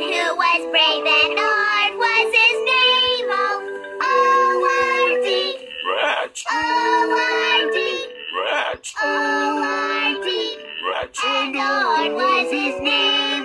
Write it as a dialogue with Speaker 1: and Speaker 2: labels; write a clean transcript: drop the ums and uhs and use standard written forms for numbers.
Speaker 1: who was brave, and Ord was his name. Oh, O-R-D.
Speaker 2: Rat.
Speaker 1: O-R-D.
Speaker 2: Rat.
Speaker 1: O-R-D.
Speaker 2: Rat.
Speaker 1: And Ord was his name.